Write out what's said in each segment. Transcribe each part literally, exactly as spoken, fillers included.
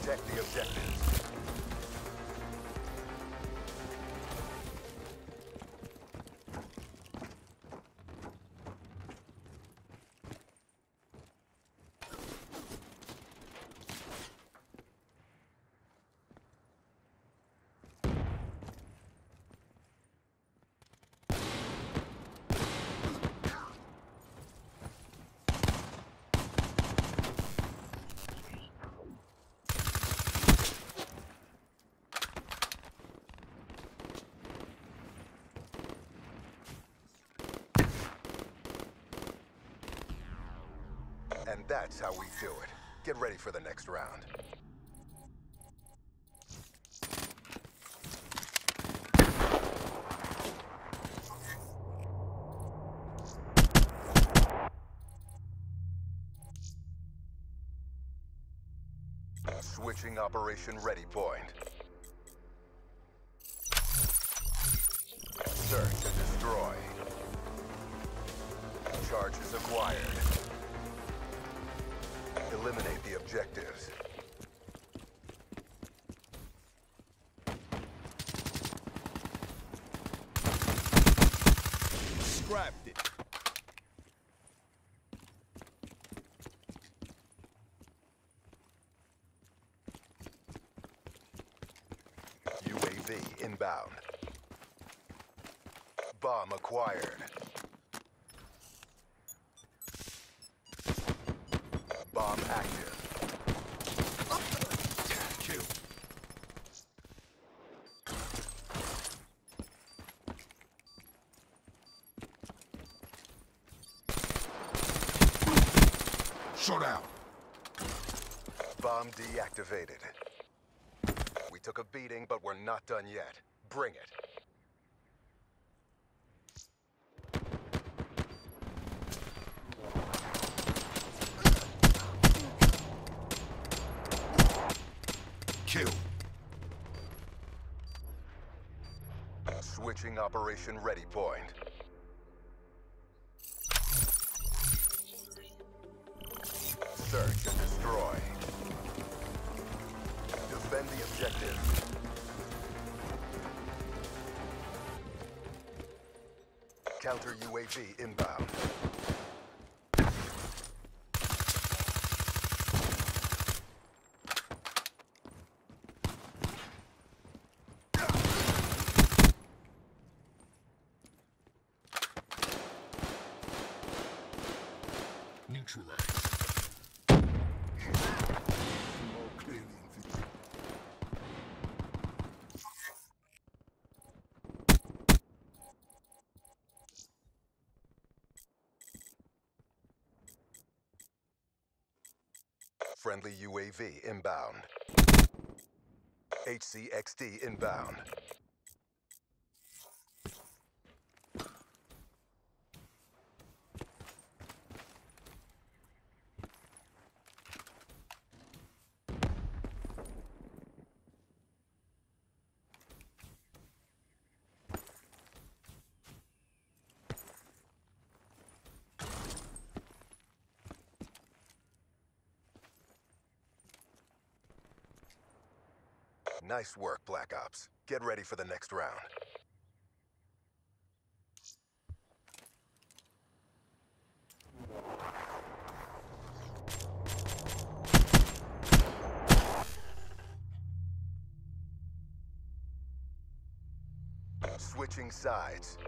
Protect the objectives. And that's how we do it. Get ready for the next round. Switching operation ready point. Search and destroy. Charges acquired. Eliminate the objectives. Scrapped it. U A V inbound. Bomb acquired. Bomb active. Q. Showdown. Bomb deactivated. We took a beating, but we're not done yet. Bring it. Kill. Switching operation ready point. Search and destroy. Defend the objective. Counter U A V inbound. Neutralized. Friendly U A V inbound. H C X D inbound. Nice work, Black Ops. Get ready for the next round. Switching sides.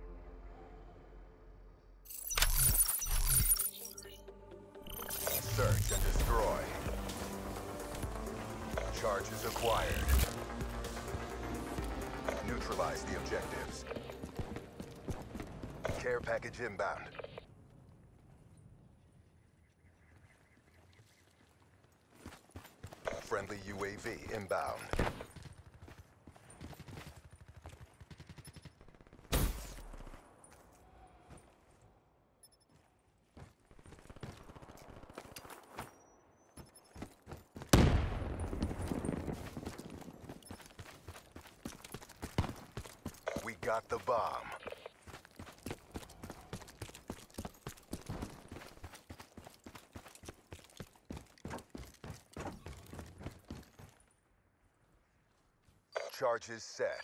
Search and destroy. Charges acquired. Neutralize the objectives. Care package inbound. Friendly U A V inbound. We got the bomb. charges set.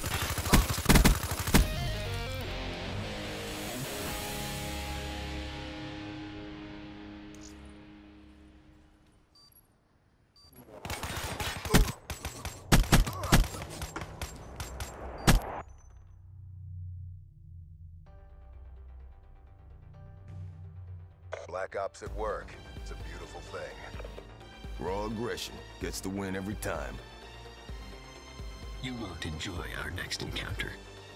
Black Ops at work. It's a beautiful thing. Raw aggression gets the win every time. You won't enjoy our next encounter.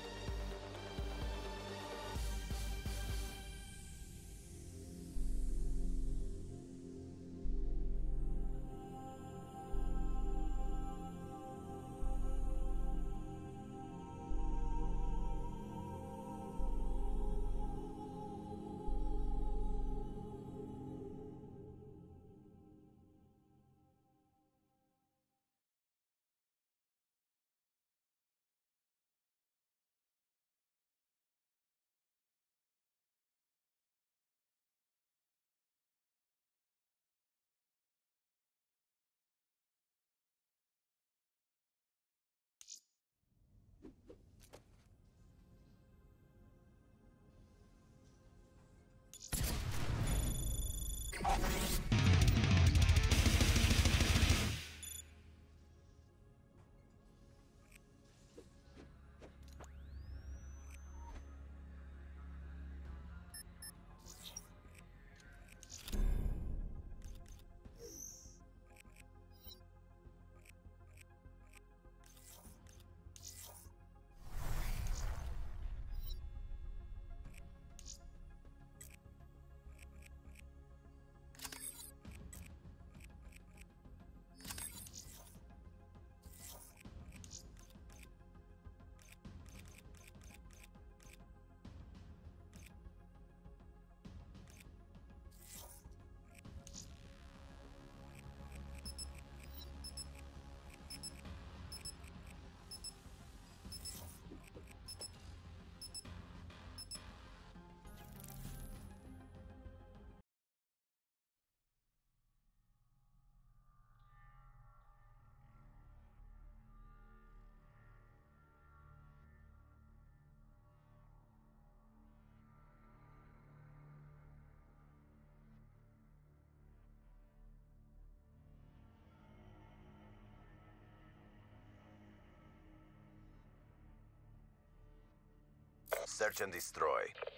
Search and destroy.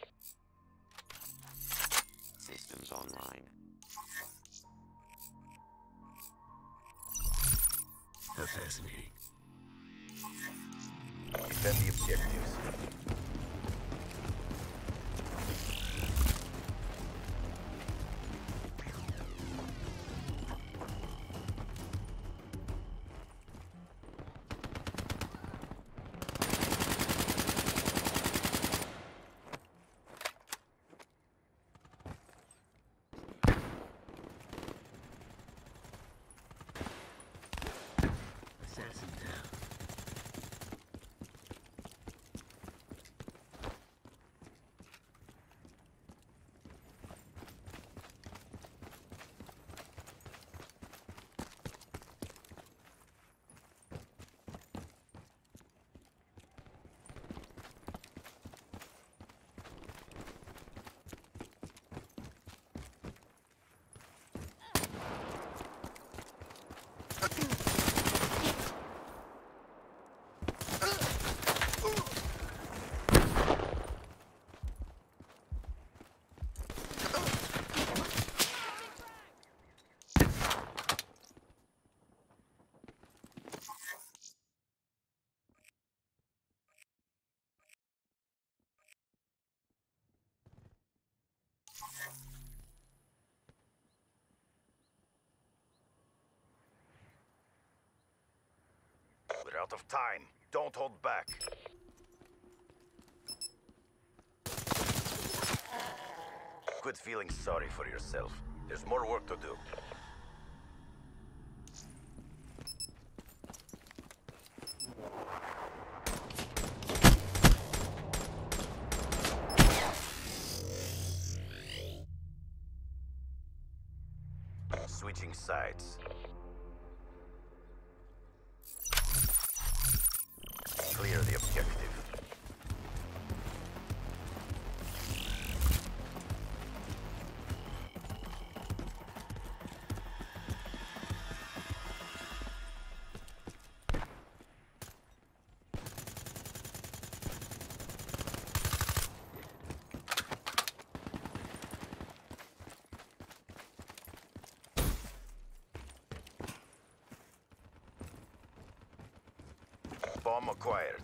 Systems online. How fascinating. Defend the objectives. Assassin down. We're out of time. Don't hold back. Quit feeling sorry for yourself. There's more work to do. Switching sides. Clear the objective. Bomb acquired.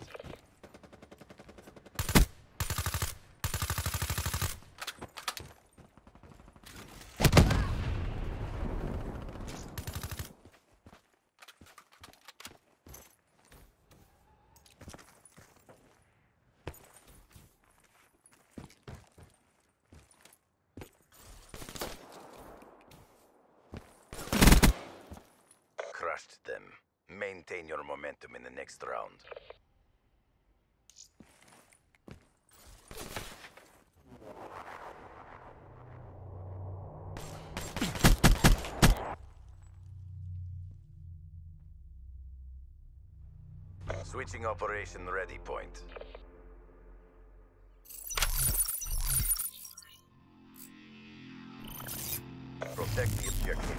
Crushed them. Maintain your momentum in the next round. Switching operation ready point. Protect the objective.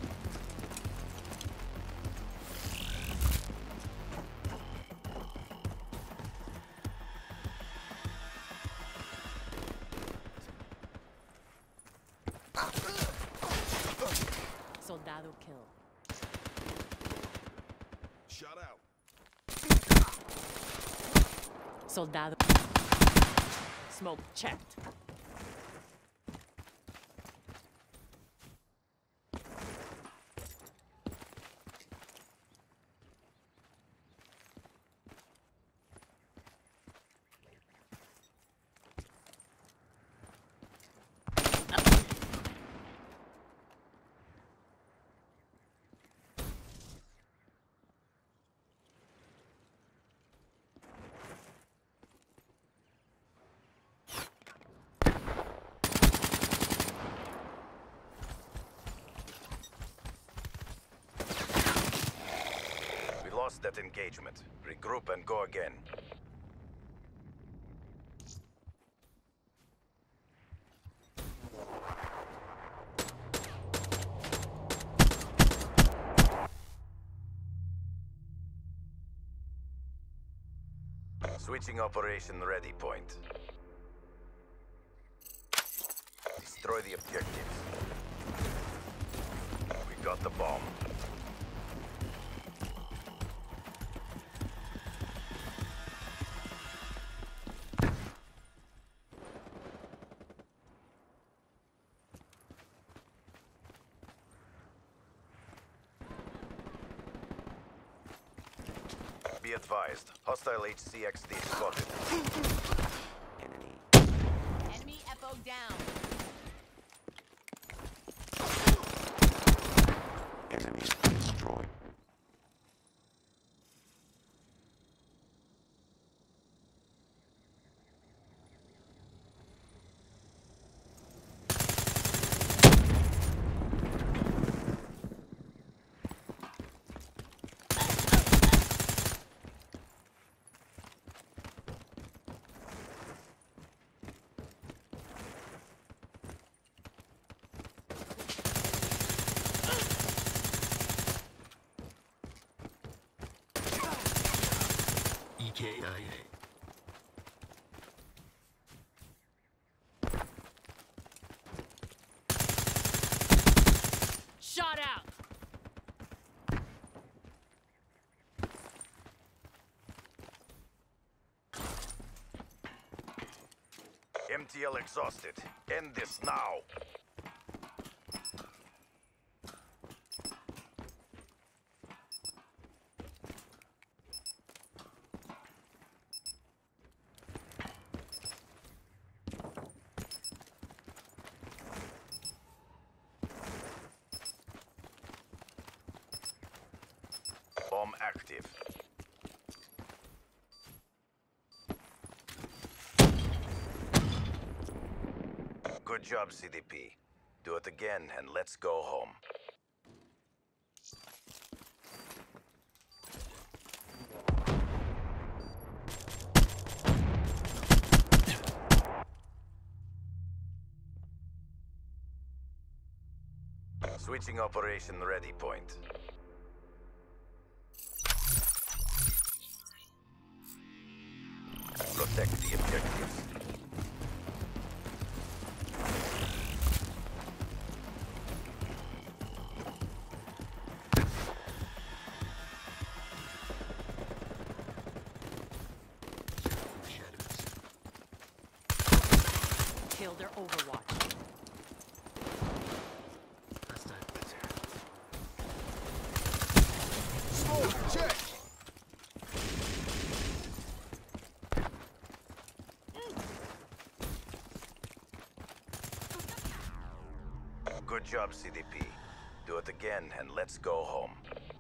Soldado kill. Shut out. Soldado. Smoke checked. Lost that engagement. Regroup and go again. Switching operation ready point. Destroy the objectives. We got the bomb. Be advised, hostile H C X D spotted. Enemy. Enemy Epo down. Enemy destroyed. E K I A. Shot out. M T L exhausted. End this now. Bomb active. Good job, C D P. Do it again and let's go home. Switching operation ready point. Protect the objectives. Kill their Overwatch. Smoke, check! Good job, C D P. Do it again and let's go home.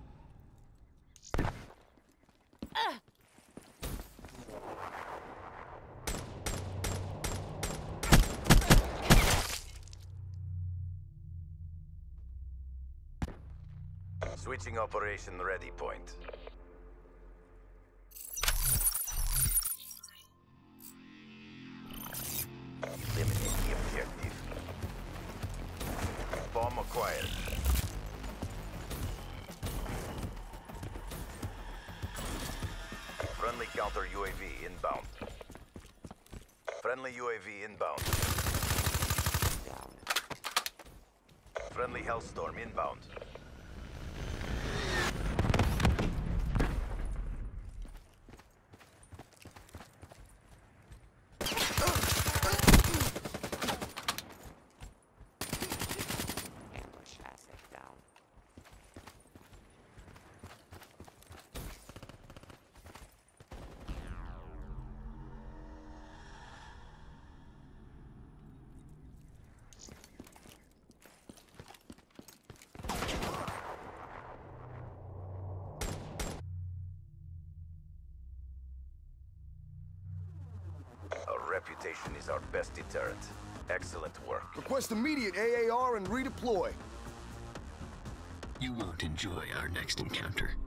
Switching operation ready point. Eliminate the objective. Bomb acquired. Friendly counter U A V inbound. Friendly U A V inbound. Down. Friendly Hellstorm inbound. Ambush asset down. Our reputation is our best deterrent. Excellent work. Request immediate A A R and redeploy. You won't enjoy our next encounter.